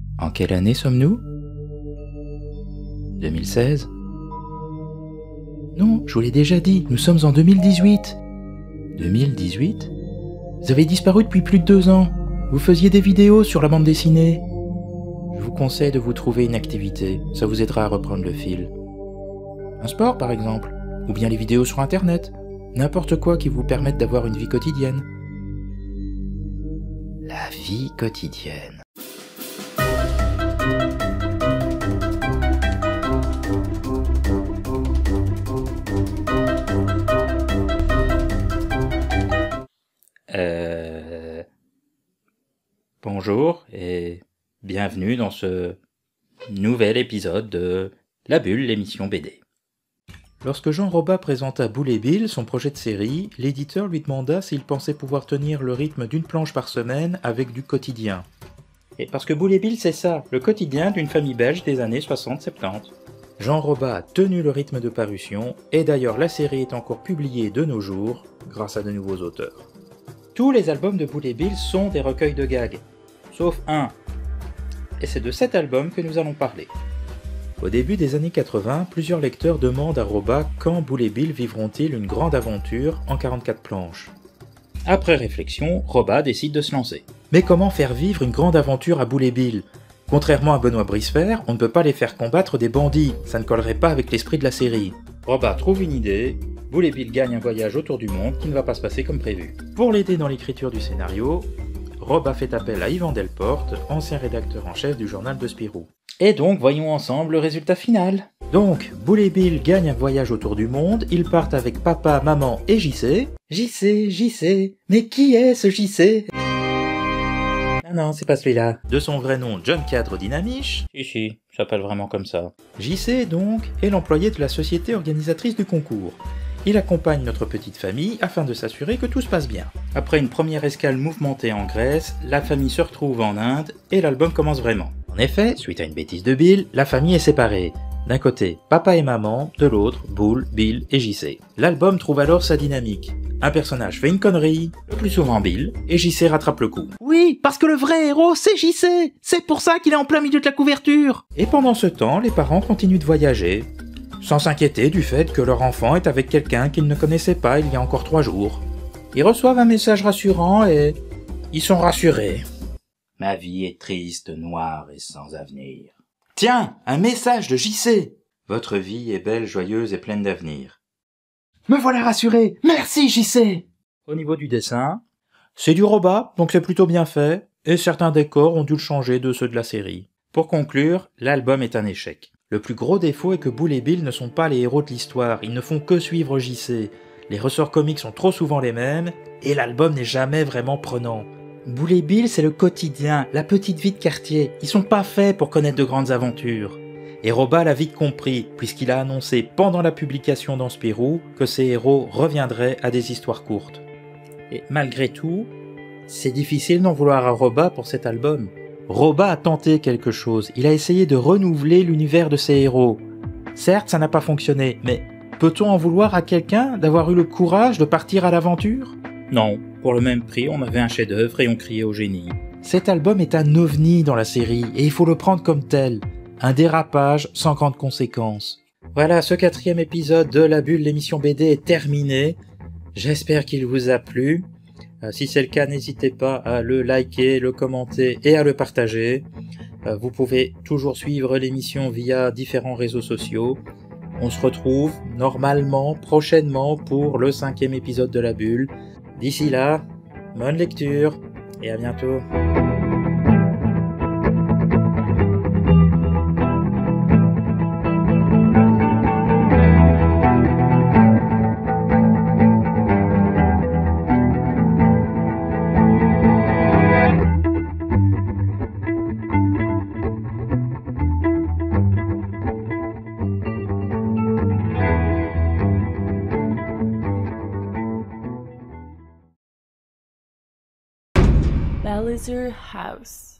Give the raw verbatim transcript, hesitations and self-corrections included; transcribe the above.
En quelle année sommes-nous? deux mille seize? Non, je vous l'ai déjà dit, nous sommes en deux mille dix-huit. deux mille dix-huit? Vous avez disparu depuis plus de deux ans. Vous faisiez des vidéos sur la bande dessinée. Je vous conseille de vous trouver une activité, ça vous aidera à reprendre le fil. Un sport par exemple, ou bien les vidéos sur internet, n'importe quoi qui vous permette d'avoir une vie quotidienne. La vie quotidienne. Euh... Bonjour et bienvenue dans ce nouvel épisode de La Bulle, l'émission B D. Lorsque Jean Roba présenta Boule et Bill, son projet de série, l'éditeur lui demanda s'il pensait pouvoir tenir le rythme d'une planche par semaine avec du quotidien. Et parce que Boule et Bill, c'est ça, le quotidien d'une famille belge des années soixante soixante-dix. Jean Roba a tenu le rythme de parution, et d'ailleurs la série est encore publiée de nos jours, grâce à de nouveaux auteurs. Tous les albums de Boule et Bill sont des recueils de gags, sauf un. Et c'est de cet album que nous allons parler. Au début des années quatre-vingts, plusieurs lecteurs demandent à Roba quand Boule et Bill vivront-ils une grande aventure en quarante-quatre planches. Après réflexion, Roba décide de se lancer. Mais comment faire vivre une grande aventure à Boule et Bill? Contrairement à Benoît Brisefer, on ne peut pas les faire combattre des bandits, ça ne collerait pas avec l'esprit de la série. Roba trouve une idée, Boule et Bill gagne un voyage autour du monde qui ne va pas se passer comme prévu. Pour l'aider dans l'écriture du scénario, Roba fait appel à Yvan Delporte, ancien rédacteur en chef du journal de Spirou. Et donc, voyons ensemble le résultat final. Donc, Boule et Bill gagnent un voyage autour du monde, ils partent avec papa, maman et J C. J C, J C, mais qui est ce J C? Ah non, c'est pas celui-là. De son vrai nom, John Cadre Dynamiche. Si, si, s'appelle vraiment comme ça. J C, donc, est l'employé de la société organisatrice du concours. Il accompagne notre petite famille afin de s'assurer que tout se passe bien. Après une première escale mouvementée en Grèce, la famille se retrouve en Inde et l'album commence vraiment. En effet, suite à une bêtise de Bill, la famille est séparée. D'un côté, papa et maman, de l'autre, Boule, Bill et J C. L'album trouve alors sa dynamique. Un personnage fait une connerie, le plus souvent Bill, et J C rattrape le coup. Oui, parce que le vrai héros, c'est J C. C'est pour ça qu'il est en plein milieu de la couverture. Et pendant ce temps, les parents continuent de voyager, sans s'inquiéter du fait que leur enfant est avec quelqu'un qu'ils ne connaissaient pas il y a encore trois jours. Ils reçoivent un message rassurant et ils sont rassurés. Ma vie est triste, noire et sans avenir. Tiens, un message de J C. Votre vie est belle, joyeuse et pleine d'avenir. Me voilà rassuré. Merci J C. Au niveau du dessin, c'est du Roba, donc c'est plutôt bien fait, et certains décors ont dû le changer de ceux de la série. Pour conclure, l'album est un échec. Le plus gros défaut est que Boule et Bill ne sont pas les héros de l'histoire, ils ne font que suivre J C. Les ressorts comiques sont trop souvent les mêmes, et l'album n'est jamais vraiment prenant. Boule et Bill, c'est le quotidien, la petite vie de quartier, ils sont pas faits pour connaître de grandes aventures. Et Roba l'a vite compris, puisqu'il a annoncé pendant la publication dans Spirou que ses héros reviendraient à des histoires courtes. Et malgré tout, c'est difficile d'en vouloir à Roba pour cet album. Roba a tenté quelque chose, il a essayé de renouveler l'univers de ses héros. Certes, ça n'a pas fonctionné, mais peut-on en vouloir à quelqu'un d'avoir eu le courage de partir à l'aventure? Non, pour le même prix, on avait un chef-d'œuvre et on criait au génie. Cet album est un ovni dans la série, et il faut le prendre comme tel. Un dérapage sans grandes conséquences. Voilà, ce quatrième épisode de La Bulle, l'émission B D est terminé. J'espère qu'il vous a plu. Euh, si c'est le cas, n'hésitez pas à le liker, le commenter et à le partager. Euh, vous pouvez toujours suivre l'émission via différents réseaux sociaux. On se retrouve normalement, prochainement, pour le cinquième épisode de La Bulle. D'ici là, bonne lecture et à bientôt. Bellizur House.